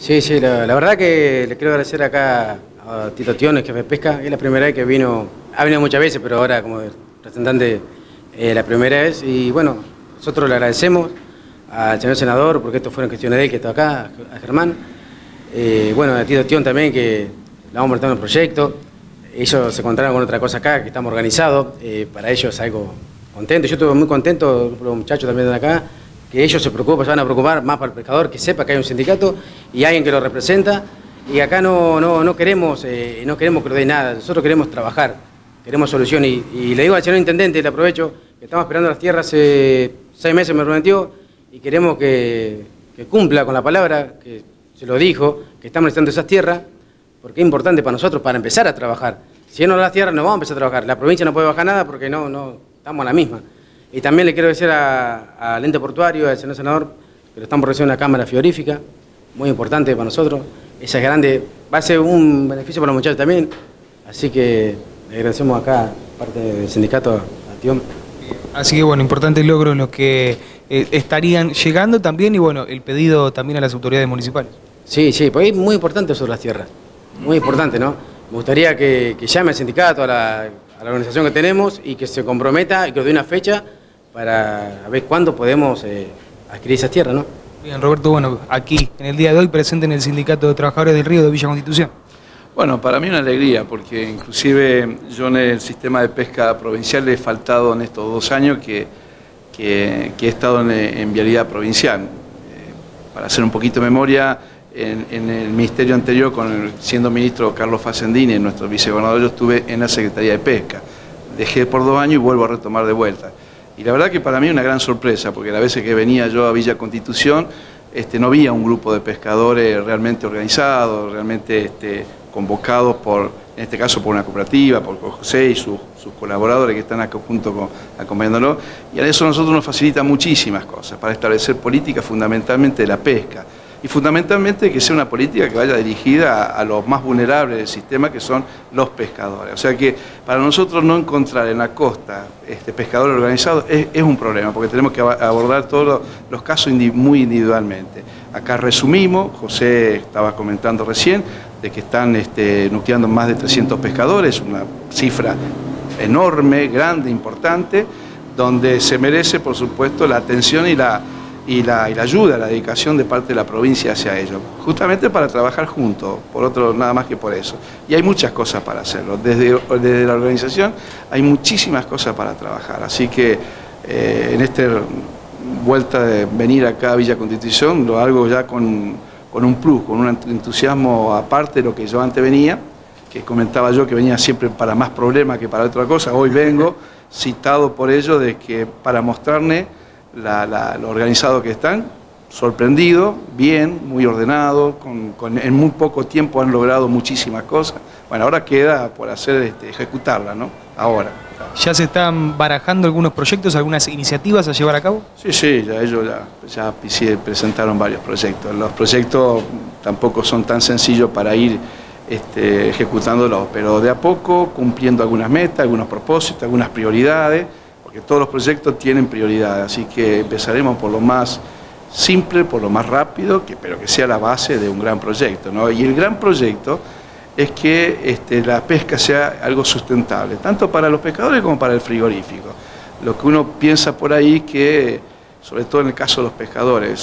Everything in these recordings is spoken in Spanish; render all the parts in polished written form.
Sí, sí, la verdad que le quiero agradecer acá a Tito Tion, el jefe de pesca. Es la primera vez que vino, ha venido muchas veces, pero ahora como representante la primera vez. Y bueno, nosotros le agradecemos al señor senador, porque esto fueron cuestiones de él que está acá, a Germán. Bueno, a Tito Tion también, que le vamos a montar un proyecto. Ellos se encontraron con otra cosa acá, que estamos organizados. Para ellos es algo contento. Yo estuve muy contento, los muchachos también de acá, que ellos se van a preocupar más para el pescador, que sepa que hay un sindicato y alguien que lo representa. Y acá no queremos que nos dé nada, nosotros queremos trabajar, queremos solución. Y le digo al señor intendente, le aprovecho, que estamos esperando las tierras hace 6 meses, me prometió, y queremos que cumpla con la palabra, que se lo dijo, que estamos necesitando esas tierras, porque es importante para nosotros, para empezar a trabajar. Si no nos da las tierras, no vamos a empezar a trabajar. La provincia no puede bajar nada porque no estamos a la misma. Y también le quiero decir al ente portuario, al señor senador, que lo estamos recibiendo una cámara frigorífica, muy importante para nosotros. Esa es grande, va a ser un beneficio para los muchachos también. Así que le agradecemos acá, parte del sindicato, a Tion. Así que bueno, importante logro los que estarían llegando también y bueno, el pedido también a las autoridades municipales. Sí, porque es muy importante sobre las tierras, muy importante, ¿no? Me gustaría que llame al sindicato, a la organización que tenemos y que se comprometa y que nos dé una fecha para ver cuándo podemos adquirir esas tierras, ¿no? Bien, Roberto, bueno, aquí en el día de hoy presente en el Sindicato de Trabajadores del Río de Villa Constitución. Bueno, para mí una alegría, porque inclusive yo en el sistema de pesca provincial he faltado en estos 2 años que he estado en vialidad provincial. Para hacer un poquito de memoria, en el ministerio anterior, siendo ministro Carlos Facendini, nuestro vicegobernador, yo estuve en la Secretaría de Pesca. Dejé por 2 años y vuelvo a retomar de vuelta. Y la verdad que para mí es una gran sorpresa, porque las veces que venía yo a Villa Constitución, no había un grupo de pescadores realmente organizados, realmente convocados en este caso por una cooperativa, por José y sus colaboradores que están acá junto acompañándolo. Y a eso a nosotros nos facilita muchísimas cosas para establecer políticas fundamentalmente de la pesca. Y fundamentalmente que sea una política que vaya dirigida a los más vulnerables del sistema, que son los pescadores. O sea que para nosotros no encontrar en la costa pescadores organizados es un problema, porque tenemos que abordar todos los casos muy individualmente. Acá resumimos, José estaba comentando recién, de que están nucleando más de 300 pescadores, una cifra enorme, grande, importante, donde se merece, por supuesto, la atención y la ayuda, la dedicación de parte de la provincia hacia ellos, justamente para trabajar juntos, nada más que por eso. Y hay muchas cosas para hacerlo, desde la organización hay muchísimas cosas para trabajar, así que en esta vuelta de venir acá a Villa Constitución lo hago ya con un plus, con un entusiasmo aparte de lo que yo antes venía, que comentaba yo que venía siempre para más problemas que para otra cosa. Hoy vengo citado por ello de que para mostrarme lo organizado que están, sorprendido, bien, muy ordenado, en muy poco tiempo han logrado muchísimas cosas. Bueno, ahora queda por hacer ejecutarla, ¿no? Ahora. ¿Ya se están barajando algunos proyectos, algunas iniciativas a llevar a cabo? Sí, ellos ya presentaron varios proyectos. Los proyectos tampoco son tan sencillos para ir ejecutándolos, pero de a poco cumpliendo algunas metas, algunos propósitos, algunas prioridades, porque todos los proyectos tienen prioridad, así que empezaremos por lo más simple, por lo más rápido, pero que sea la base de un gran proyecto, ¿no? Y el gran proyecto es que la pesca sea algo sustentable, tanto para los pescadores como para el frigorífico. Lo que uno piensa por ahí que, sobre todo en el caso de los pescadores,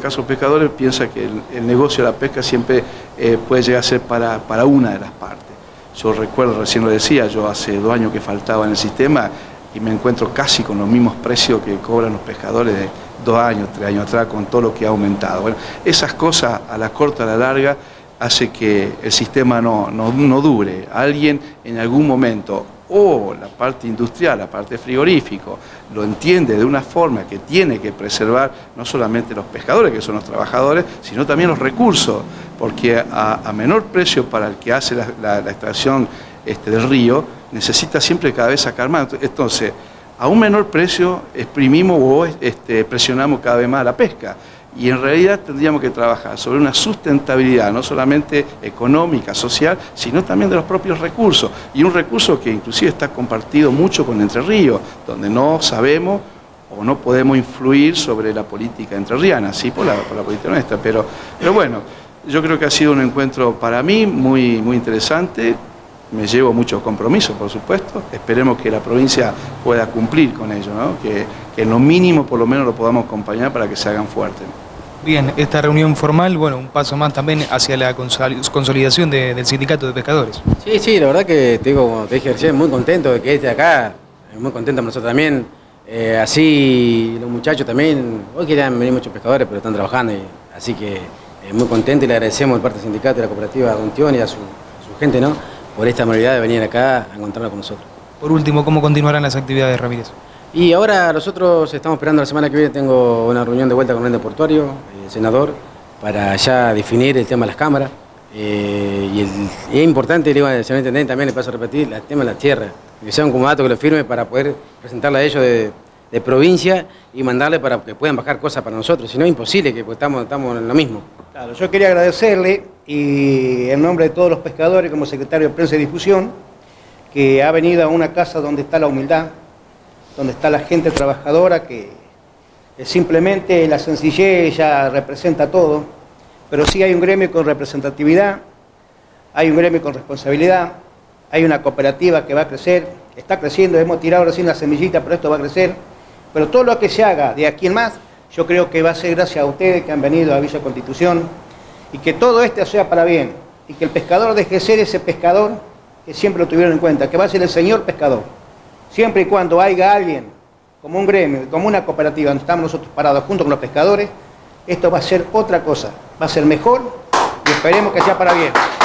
piensa que el negocio de la pesca siempre puede llegar a ser para una de las partes. Yo recuerdo, recién lo decía, yo hace 2 años que faltaba en el sistema y me encuentro casi con los mismos precios que cobran los pescadores de 2 años, 3 años atrás, con todo lo que ha aumentado. Bueno, esas cosas a la corta, a la larga, hace que el sistema no dure. Alguien en algún momento, o la parte industrial, la parte frigorífico, lo entiende de una forma que tiene que preservar no solamente los pescadores, que son los trabajadores, sino también los recursos, porque a menor precio para el que hace la extracción del río, necesita siempre cada vez sacar más. Entonces, a un menor precio exprimimos o presionamos cada vez más la pesca. Y en realidad tendríamos que trabajar sobre una sustentabilidad, no solamente económica, social, sino también de los propios recursos. Y un recurso que inclusive está compartido mucho con Entre Ríos, donde no sabemos o no podemos influir sobre la política entrerriana, sí por la política nuestra. Pero bueno, Yo creo que ha sido un encuentro para mí muy interesante. Me llevo muchos compromisos, por supuesto. Esperemos que la provincia pueda cumplir con ello, ¿no? Que en lo mínimo por lo menos lo podamos acompañar para que se hagan fuertes. Bien, esta reunión formal, bueno, un paso más también hacia la consolidación del sindicato de pescadores. Sí, la verdad que te digo, como te dije recién, muy contento de que esté acá, muy contento nosotros también. Así los muchachos también, hoy querían venir muchos pescadores, pero están trabajando, así que muy contento y le agradecemos de parte del sindicato y la cooperativa a Don Tión y a su gente, ¿no? Por esta amabilidad de venir acá a encontrarnos con nosotros. Por último, ¿cómo continuarán las actividades, Ramírez? Y ahora nosotros estamos esperando la semana que viene, tengo una reunión de vuelta con el ente portuario, el senador, para ya definir el tema de las cámaras. Y es importante, le digo al señor intendente también, le paso a repetir, el tema de la tierra, que sea un comodato que lo firme para poder presentarle a ellos de provincia y mandarle para que puedan bajar cosas para nosotros, si no es imposible, que pues, estamos en lo mismo. Claro, yo quería agradecerle y en nombre de todos los pescadores como secretario de Prensa y Difusión, que ha venido a una casa donde está la humildad, donde está la gente trabajadora, que simplemente la sencillez ya representa todo, pero sí hay un gremio con representatividad, hay un gremio con responsabilidad, hay una cooperativa que va a crecer, está creciendo, hemos tirado recién la semillita, pero esto va a crecer, pero todo lo que se haga de aquí en más, yo creo que va a ser gracias a ustedes que han venido a Villa Constitución, y que todo esto sea para bien, y que el pescador deje de ser ese pescador que siempre lo tuvieron en cuenta, que va a ser el señor pescador. Siempre y cuando haya alguien, como un gremio, como una cooperativa, donde estamos nosotros parados junto con los pescadores, esto va a ser otra cosa, va a ser mejor y esperemos que sea para bien.